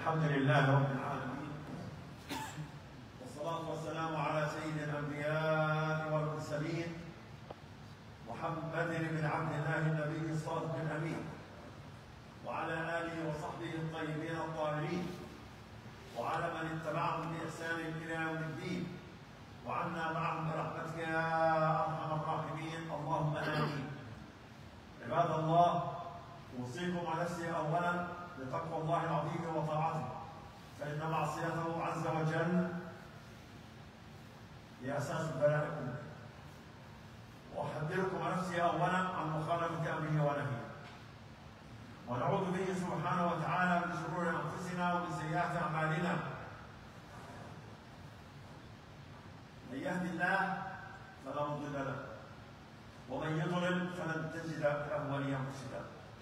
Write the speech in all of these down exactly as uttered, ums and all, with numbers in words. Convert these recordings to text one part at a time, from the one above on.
الحمد لله رب العالمين، والصلاة والسلام على سيد الأنبياء والمرسلين محمد بن عبد الله النبي الصادق الأمين، وعلى آله وصحبه الطيبين الطاهرين، وعلى من اتبعهم بإحسان إلى يوم الدين، وعنا معهم برحمتك يا أرحم الراحمين، اللهم آمين. عباد الله، أوصيكم ونفسي أولا بتقوى الله العظيم وطاعته، فإن معصيته عز وجل هي أساس البلاء كله. وأحذركم ونفسي أولا عن مخالفة أمره ونهيه، ونعوذ به سبحانه وتعالى من شرور أنفسنا ومن سيئات أعمالنا. من يهد الله فلا مضل له، ومن يضلل فلن تجد له وليا مرشدا.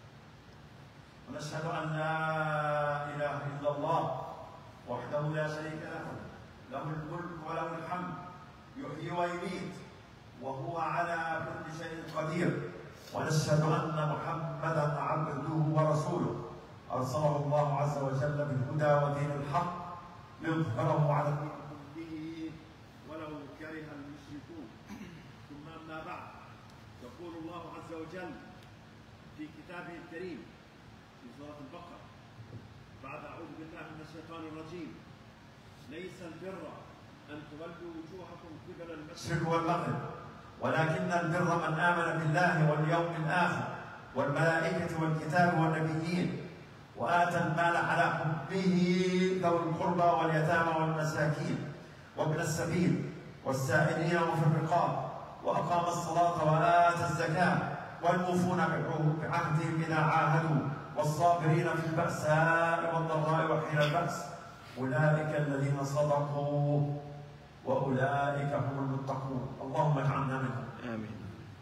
ونشهد أن لا إله إلا الله وحده لا شريك له، له الملك وله الحمد، يحيي ويميت وهو على كل شيء قدير. ونشهد أن محمدا عبده ورسوله أرسله الله عز وجل بالهدى ودين الحق ليظهره على الدين كله ولو كره المشركون. ثم أما بعد، يقول الله عز وجل في كتابه الكريم في سورة البقرة بعد أعوذ بالله من الشيطان الرجيم: ليس البر أن تولوا وجوهكم قبل المشرق والمغرب، ولكن البر من آمن بالله واليوم الآخر والملائكة والكتاب والنبيين، وآتى المال على حبه ذوي القربى واليتامى والمساكين وابن السبيل والسائلين وفي الرقاب، وأقام الصلاة وآتى الزكاة، والموفون بعهدهم إذا عاهدوا، والصابرين في البأساء والضراء وحين البأس، أولئك الذين صدقوا وأولئك هم المتقون. اللهم اجعلنا منهم. آمين.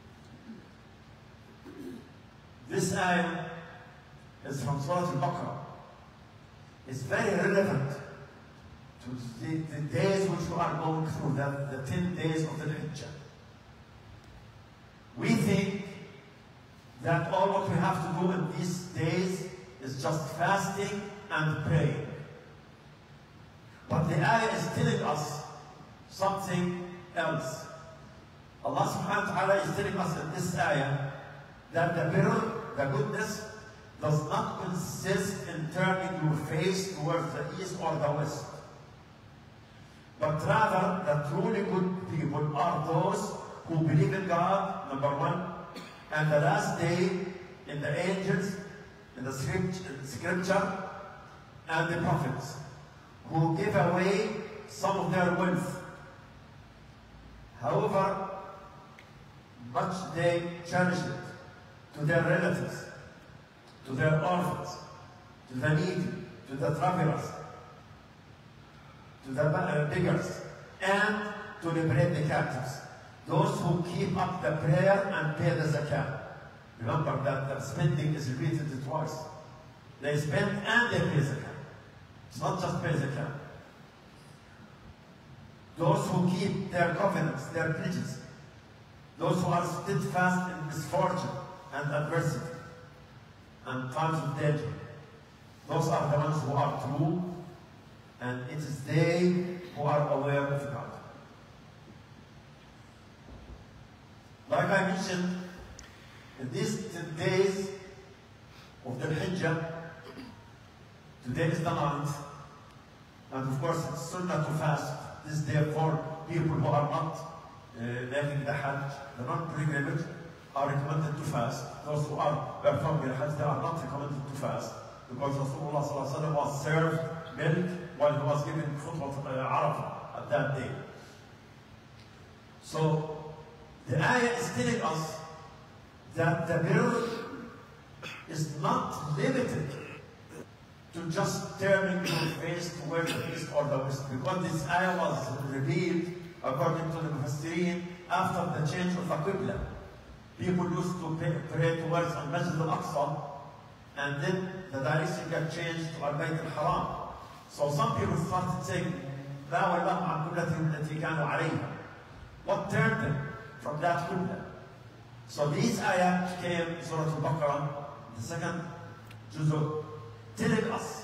This ayah is from Surah Al-Baqarah. It's very relevant to the, the days which we are going through, the, the ten days of the Hijjah. We think that all what we have to do in these days is just fasting and praying. But the ayah is telling us something else. Allah subhanahu wa ta'ala is telling us in this ayah that the birr, the goodness, does not consist in turning your face towards the east or the west. But rather, the truly good people are those who believe in God, number one, and the last day, in the angels, in the scripture, and the prophets, who give away some of their wealth. However much they cherish it, to their relatives, to their orphans, to the needy, to the travelers, to the beggars, and to liberate the captives. Those who keep up the prayer and pay the zakat. Remember that the spending is repeated twice. They spend and they pay zakat. It's not just pay zakat. Those who keep their covenants, their pledges. Those who are steadfast in misfortune and adversity and times of danger. Those are the ones who are true, and it is they who are aware of God. Like I mentioned, in these ten days of the Hijjah, today is the ninth, and of course it's sunnah to fast this day for people who are not uh, making the Hajj, the non-pilgrimage, are recommended to fast. Those who are performing the Hajj, they are not recommended to fast, because Rasulullah sallallahu alaihi wasallam was served milk while he was giving khutbah uh, Arafah at that day. So the ayah is telling us that the birr is not limited to just turning your face towards the east or the west, because this ayah was revealed, according to the Mufassirin, after the change of the Qibla. People used to pray, pray towards Al-Masjid Al-Aqsa, and then the direction got changed to Al-Bayt Al-Haram. So some people started saying, لا والله عن قبلتهم التي كانوا عليها. What turned them from that Qibla? So these ayat came in Surah Al-Baqarah, the second juz'u, telling us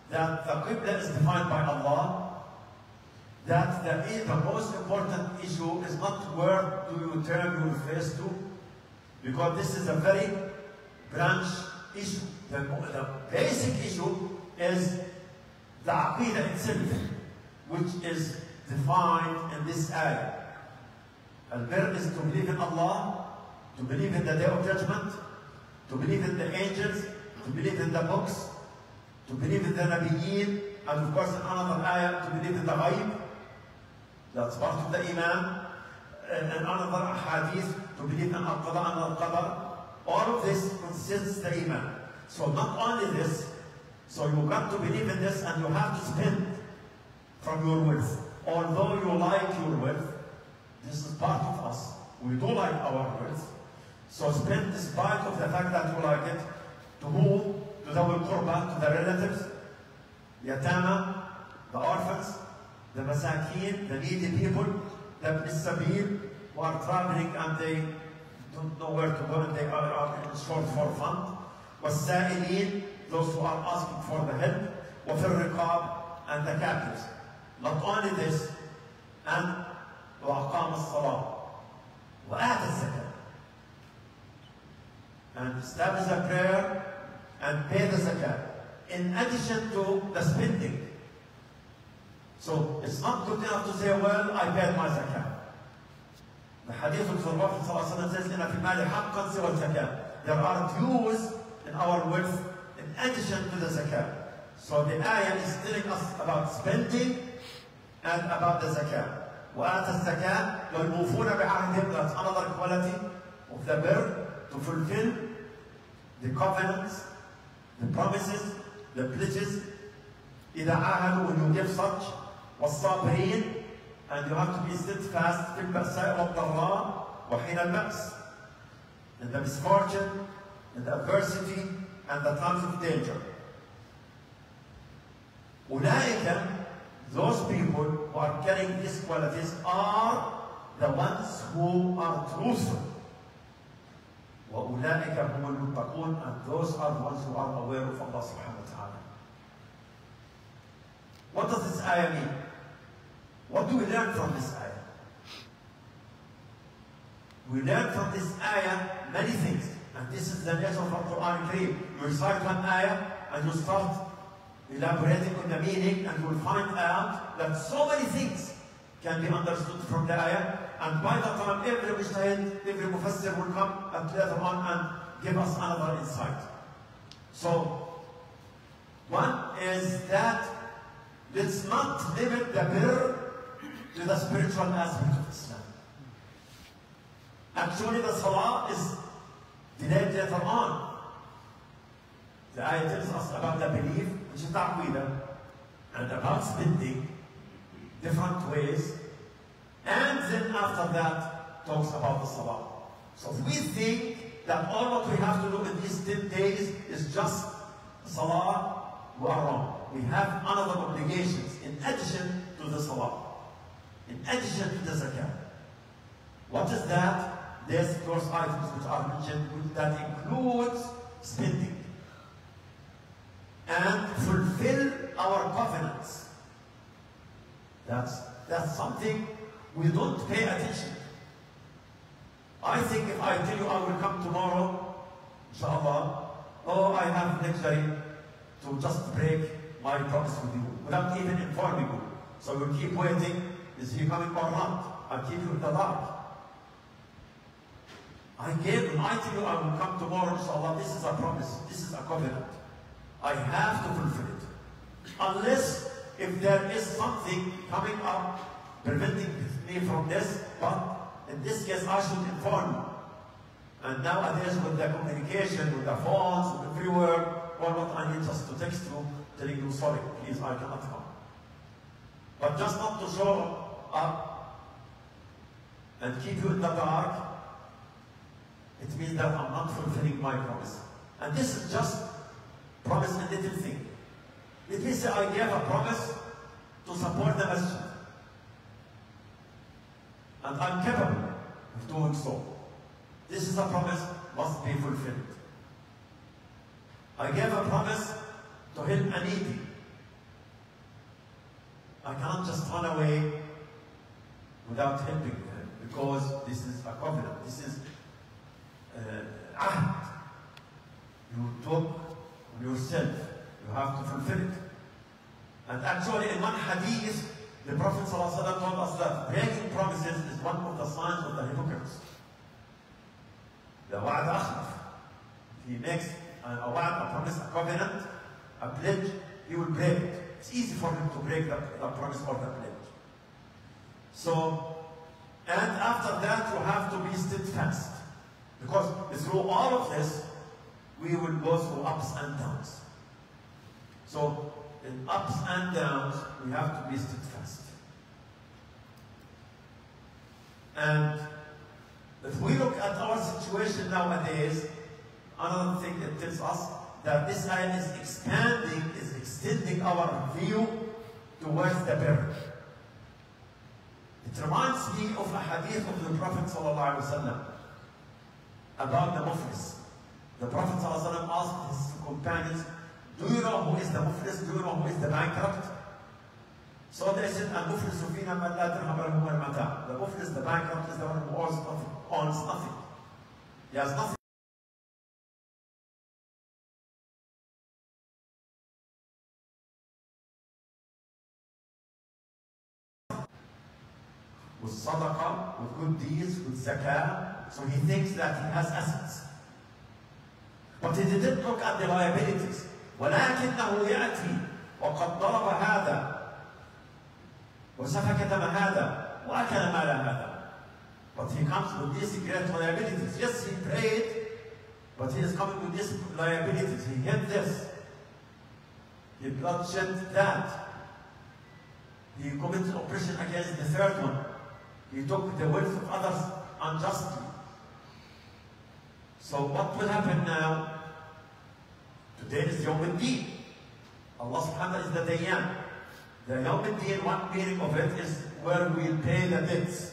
that the Qibla is defined by Allah, that the, the most important issue is not where do you turn your face to, because this is a very branch issue. The, the basic issue is the Aqidah itself, which is defined in this ayah. Al-Bir is to believe in Allah, to believe in the Day of Judgment, to believe in the angels, to believe in the books, to believe in the Nabiyyin, and of course in another ayah, to believe in the Ghaib. That's part of the Iman. And another hadith, to believe in Al-Qada and Al-Qadar. All of this consists the Iman. So not only this, so you got to believe in this and you have to spend from your wealth. Although you like your wealth, this is part of us. We do like our wealth. So spend despite of the fact that you like it. To whom? To the Qurban, to the relatives, the Yatama, the orphans, the Masakin, the needy people, the Ibn Sabil, who are traveling and they don't know where to go and they are, are short for fund. وَالسَّائِلِينَ, those who are asking for the help. وَفِي الرِّقَابِ, and the captives. Not only this, and وَأَقَامَ الصَّلَاةِ وَآتَ الزَّكَاةِ, and establish a prayer and pay the zakat, in addition to the spending. So it's not good enough to say, well, I paid my zakat. The hadith of the Prophet says, إِنَّ فِي الْمَالِ حَقًّا سِوَى الزَّكَاةِ. There are dues in our wealth in addition to the zakat. So the ayah is telling us about spending and about the zakat. وَآتَ الزَّكَاةِ وَالْمُوفُونَ بِعَهْدِهِمْ. That's another quality of the birr, to fulfill the covenants, the promises, the pledges. إِذَا عَاهَدُوا, when you give such. وَالصَّابِرِينَ, and you have to be steadfast فِي الْبَأْسَاءِ وَالضَّرَّاءِ وَحِينَ الْبَأْسِ, in the misfortune, in the adversity, and the times of danger. أُولَٰئِكَ, those people who are carrying these qualities are the ones who are truthful. وَأُولَٰئِكَ هُمُ الْمُتَّقُونَ, and those are the ones who are aware of Allah subhanahu wa ta'ala. What does this ayah mean? What do we learn from this ayah? We learn from this ayah many things. And this is the nature of the Quran Kareem. You recite one ayah and you start elaborating on the meaning, and you will find out that so many things can be understood from the ayah. And by the time every mujtahid, every mufassir will come and later on and give us another insight. So, one is that let's not limit the birr to the spiritual aspect of Islam. Actually, the salah is delayed later on. The ayah tells us about the belief, which is ta'weedah, and about spending, different ways, and then after that talks about the salah. So if we think that all what we have to do in these ten days is just salah, we are wrong. We have another obligations in addition to the salah, in addition to the zakat. What is that? There's those items which are mentioned, which that includes spending and fulfill our covenants. That's, that's something we don't pay attention to. I think if I tell you I will come tomorrow, inshallah, oh, I have luxury to just break my promise with you without even informing you. So you keep waiting, is he coming or not? I'll keep you in the dark. I gave, when I tell you I will come tomorrow, inshallah, this is a promise, this is a covenant. I have to fulfill it. Unless if there is something coming up preventing me from this, but in this case I should inform you. And nowadays with the communication, with the phones, with everywhere, all what I need just to text you, telling you, sorry, please, I cannot come. But just not to show up and keep you in the dark, it means that I'm not fulfilling my promise. And this is just promise a little thing. Let me say I gave a promise to support the masjid. And I'm capable of doing so. This is a promise must be fulfilled. I gave a promise to help a needy. cannot just run away without helping them, because this is a covenant. This is uh, ahd. You took on yourself. You have to fulfill it. And actually, in one hadith, the Prophet ﷺ told us that breaking promises is one of the signs of the hypocrites. The wa'ad akhlaf. If he makes a, a wa'ad, a promise, a covenant, a pledge, he will break it. It's easy for him to break the, the promise or the pledge. So, and after that, you have to be steadfast. Because through all of this, we will go through ups and downs. So, in ups and downs, we have to be steadfast. And if we look at our situation nowadays, another thing that tells us that this ayah is expanding, is extending our view towards the birr. It reminds me of a hadith of the Prophet ﷺ about the muflis. The Prophet ﷺ asked his companions, do you know who is the muflis? Do you know who is the bankrupt? So they said, al-muflis fina man la dirham lahu wala mata'. The muflis, the bankrupt, is the one who owns nothing. Owns nothing. He has nothing. With sadaqah, with good deeds, with zakah, so he thinks that he has assets. But he didn't look at the liabilities. ولكنه يأتي وقد ضرب هذا وسفك دم هذا وأكل مال هذا. But he comes with these great liabilities. Yes, he prayed, but he is coming with these liabilities. He hid this. He bloodshed that. He committed oppression against the third one. He took the wealth of others unjustly. So what will happen now? Today is Yawm al-Din. Allah subhanahu wa ta'ala is the Dayyan. The Yawm al-Din, one meaning of it is where we'll pay the debts.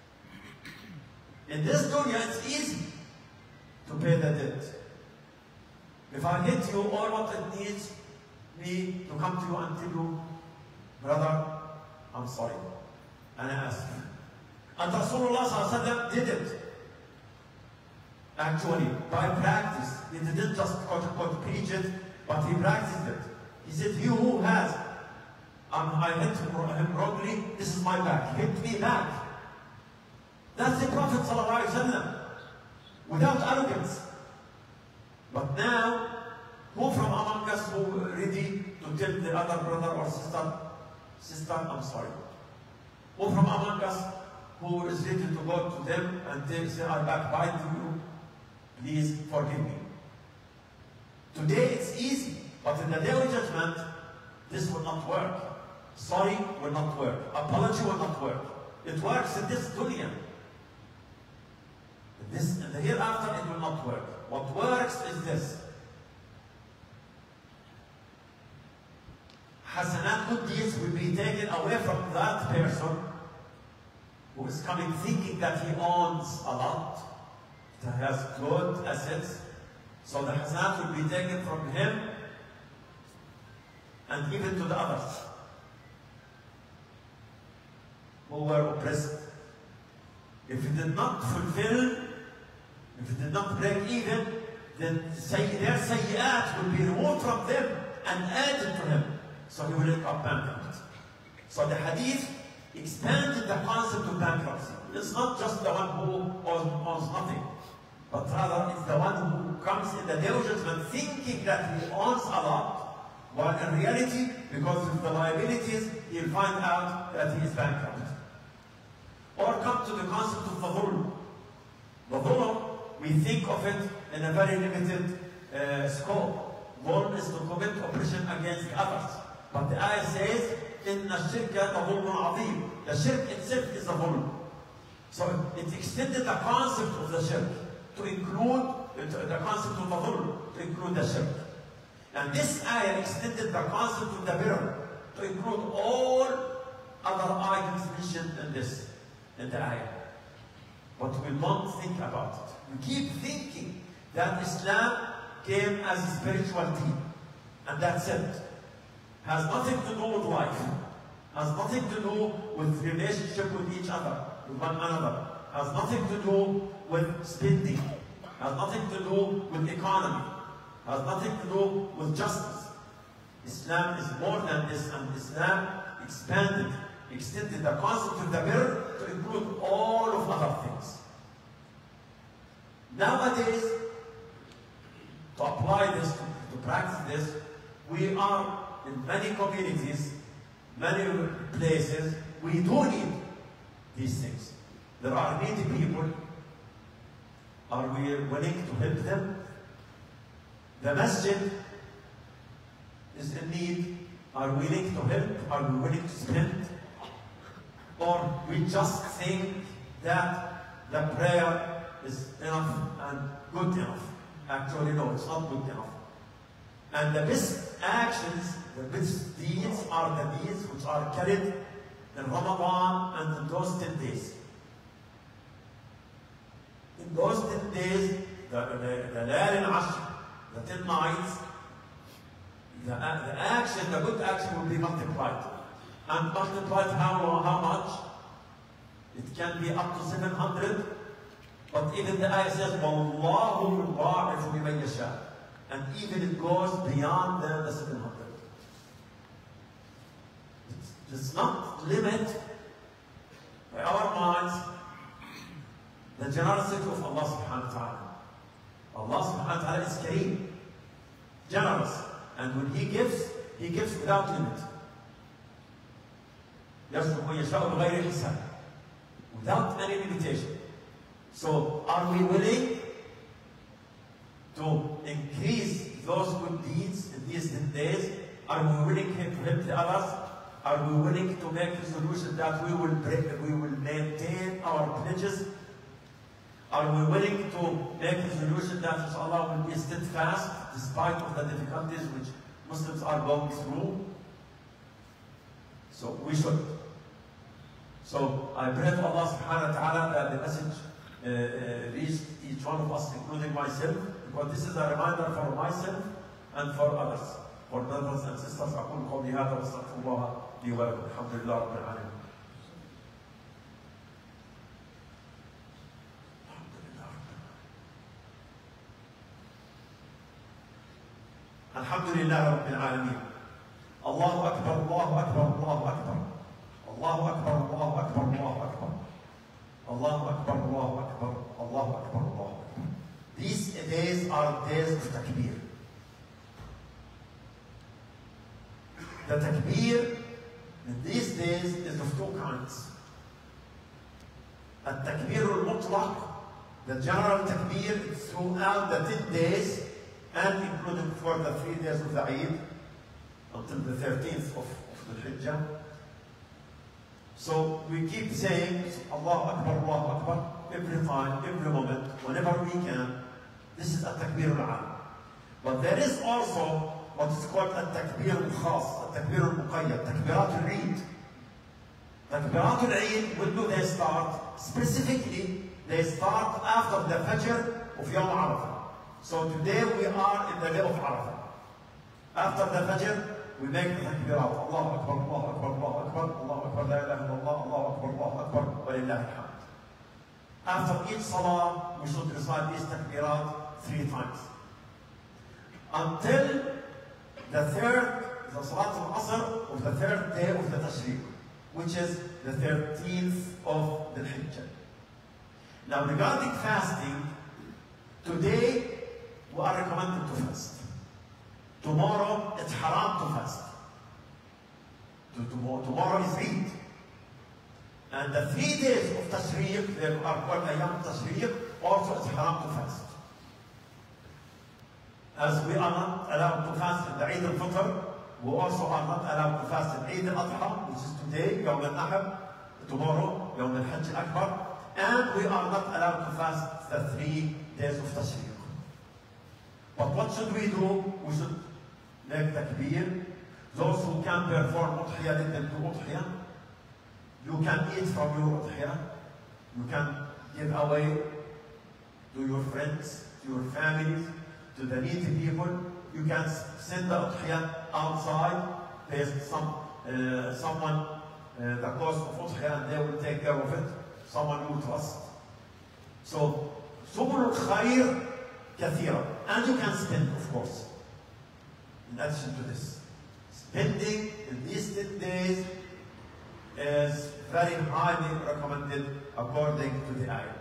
In this dunya, it's easy to pay the debt. If I hit you, all what it needs me to come to you and tell you, brother, I'm sorry. And I ask you. And Rasulullah sallallahu alaihi wasallam did it. Actually, by practice, he didn't just quote unquote preach it, but he practiced it. He said, he who has, um, I hit him wrongly, this is my back, hit me back. That's the Prophet sallallahu alaihi wasallam, without arrogance. But now, who from among us who ready to tell the other brother or sister, sister, I'm sorry. Who from among us who is ready to go to them and they say, I backbite you, please forgive me. Today it's easy, but in the day of judgment, this will not work. Sorry will not work. Apology will not work. It works in this dunya. In, this, in the hereafter, it will not work. What works is this. Hasanat, good deeds, will be taken away from that person who is coming thinking that he owns a lot, that has good assets. So the hasanat will be taken from him and given to the others who were oppressed. If he did not fulfill, if he did not break even, then their sayyat will be removed from them and added to him. So he will end up bankrupt. So the hadith expanded the concept of bankruptcy. It's not just the one who owns, owns nothing, but rather it's the one who comes in the day of judgment thinking that he owns a lot, while in reality, because of the liabilities, he'll find out that he is bankrupt. Or come to the concept of the dhulm. The dhulm, we think of it in a very limited uh, scope. Dhulm is to commit oppression against others. But the ayah says, إِنَّ الشِّرْكَ لَظُلْمٌ عَظِيمٌ. The shirk itself is a dhulm. So it extended the concept of the shirk to include the concept of the dhulm, to include the shirk. And this ayah extended the concept of the birr to include all other items mentioned in this, in the ayah. But we don't think about it. We keep thinking that Islam came as a spiritual team, and that's it. Has nothing to do with life. Has nothing to do with relationship with each other, with one another. Has nothing to do with spending. Has nothing to do with economy. Has nothing to do with justice. Islam is more than this, and Islam expanded, extended the concept of the birr to include all of other things. Nowadays, to apply this, to, to practice this, we are in many communities, many places, we do need these things. There are needy people. Are we willing to help them? The masjid is in need. Are we willing to help? Are we willing to spend? Or we just think that the prayer is enough and good enough? Actually, no, it's not good enough. And the best actions, the best deeds are the deeds which are carried in Ramadan and in those ten days. In those ten days, the, the, the Layal al-Ashr, the ten nights, the, the action, the good action will be multiplied. And multiplied how, how much? It can be up to seven hundred. But even the ayah says, وَاللَّهُ يُضَاعِفُ لِمَن يَشَاءُ. And even it goes beyond the, the seven hundred. It does not limit by our minds the generosity of Allah subhanahu wa ta'ala. Allah subhanahu wa ta'ala is kareem, generous. And when He gives, He gives without limit. يَرْزُقُ مَن يَشَاءُ بِغَيْرِ حِسَابٍ. Without any limitation. So, are we willing to increase those good deeds in these ten days? Are we willing to help the others? Are we willing to make resolution that we will break, we will maintain our pledges? Are we willing to make resolution that inshallah will be steadfast despite of the difficulties which Muslims are going through? So we should. So I pray to Allah subhanahu wa ta'ala that the message uh, uh, reached each one of us, including myself, because this is a reminder for myself and for others. For brothers and sisters, أقول قولي هذا واستغفر الله لي ولكم. الحمد لله رب العالمين. الحمد لله رب العالمين. الله أكبر الله أكبر الله أكبر. الله أكبر الله أكبر الله أكبر. الله أكبر الله أكبر الله أكبر الله أكبر. These days are days of takbir. The takbir in these days is of two kinds. التكبير المطلق, the general takbir throughout the ten days and including for the three days of the Eid until the thirteenth of, of the Hijjah. So we keep saying Allahu Akbar, Allahu Akbar every time, every moment, whenever we can. This is a takbir al-'am. But there is also what is called a takbir al-khas, a takbir al-muqayyad, takbirat al-Eid. Takbirat al-Eid, when do they start? Specifically, they start after the Fajr of Yawm Arafah. So today we are in the day of Arafah. After the Fajr, we make the takbirat. Allahu Akbar, Allahu Akbar, Allahu Akbar, Allahu Akbar, la ilaha illallah, Allahu Akbar, Allahu Akbar, wa lillahi alhamd. After each salah, we should recite these takbirat three times. Until the third, the Salat al-Asr of the third day of the Tashriq, which is the thirteenth of the Hijjah. Now regarding fasting, today we are recommended to fast. Tomorrow it's haram to fast. Tomorrow, tomorrow is Eid. And the three days of Tashriq, they are called Ayam Tashriq, also it's haram to fast. As we are not allowed to fast in the Eid al-Fitr, we also are not allowed to fast in Eid al-Adha, which is today, Yawm al-Nahr, tomorrow, Yawm al-Hajj al-Akbar, and we are not allowed to fast the three days of Tashriq. But what should we do? We should make takbir. Those who can perform udhiyah, let them do udhiyah. You can eat from your udhiyah. You can give away to your friends, to your families, to the needy people. You can send the udhiyah outside. There's some, uh, someone uh, the cost of Udhiyah and they will take care of it. Someone you trust. So, Subul al-Khair kathira. And you can spend, of course. In addition to this. Spending in these ten days is very highly recommended according to the ayah.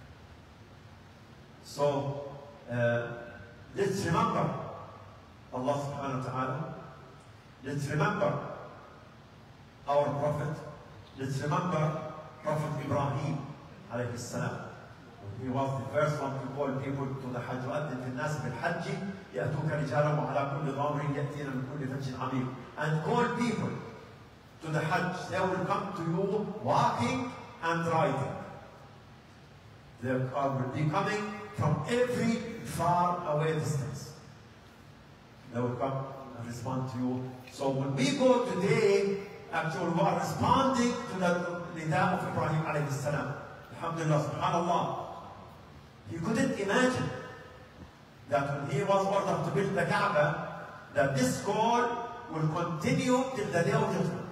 So, uh, let's remember Allah subhanahu wa ta'ala. Let's remember our Prophet. Let's remember Prophet Ibrahim alayhi salam. He was the first one to call people to the Hajj. وَأَذِّن فِي النَّاسِ بِالْحَجِّ يَأْتُوكَ رِجَالًا وَعَلَى كُلِّ ضَامِرٍ يَأْتِينَ مِنْ كُلِّ فَجٍّ عَمِيقٍ. And call people to the Hajj. They will come to you walking and riding. They will be coming from every far away distance. They will come and respond to you. So when we go today, actually we are responding to the nida of Ibrahim alayhi salam. Alhamdulillah, subhanallah. He couldn't imagine that when he was ordered to build the Kaaba, that this call will continue till the day of judgment.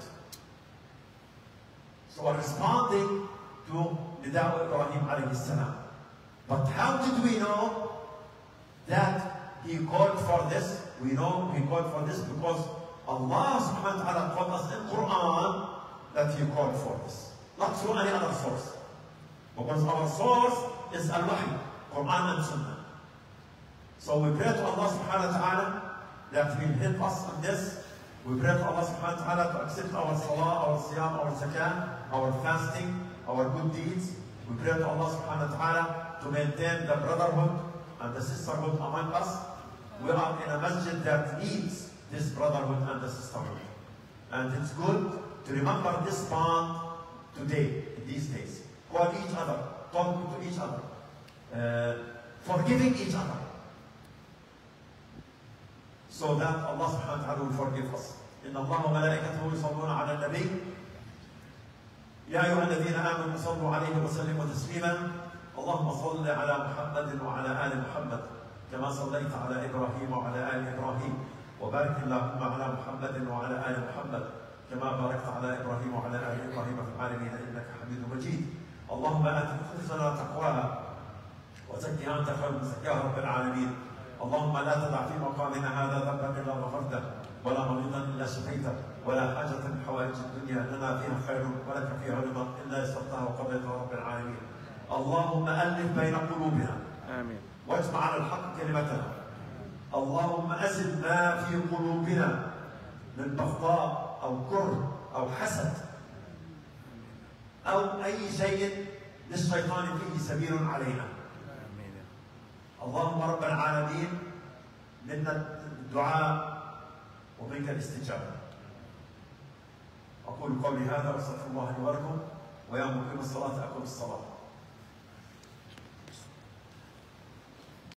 So we're responding to nida of Ibrahim alayhi salam. But how did we know that he called for this? We know he called for this because Allah subhanahu wa ta'ala told us in Quran that he called for this. Not through any other source. Because our source is Al-Wahy, Quran and Sunnah. So we pray to Allah subhanahu wa ta'ala that he will help us on this. We pray to Allah subhanahu wa ta'ala to accept our salah, our siyam, our zakah, our fasting, our good deeds. We pray to Allah subhanahu wa ta'ala to maintain the brotherhood and the sisterhood among us. We are in a masjid that needs this brotherhood and the sisterhood. And it's good to remember this bond today, in these days. Call each other, talk to each other, uh, forgiving each other. So that Allah subhanahu wa ta'ala will forgive us. إن الله وملائكته يصلون على النبي يا أيها الذين آمنوا صلوا عليه وسلموا تسليما اللهم صل على محمد وعلى آل محمد كما صليت على إبراهيم وعلى آل إبراهيم وبارك اللهم على محمد وعلى آل محمد كما باركت على إبراهيم وعلى آل إبراهيم في العالمين إنك حميد مجيد اللهم آت نفوسنا تقواها وزكها أنت خير من زكاها رب العالمين اللهم لا تدع في مقامنا هذا ذنبا إلا غفرته ولا مريضا إلا شفيته ولا حاجة من حوائج الدنيا لنا فيها خير ولك فيها رضا إلا يسرتها وقضيتها رب العالمين اللهم ألف بين قلوبنا آمين واجمع على الحق كلمتنا اللهم أزل ما في قلوبنا من بغضاء أو كره أو حسد أو أي شيء للشيطان فيه سبيل علينا اللهم رب العالمين منا الدعاء ومنك الاستجابة أقول قولي هذا وأستغفر الله لي ولكم ويا مقيم الصلاة أقم الصلاة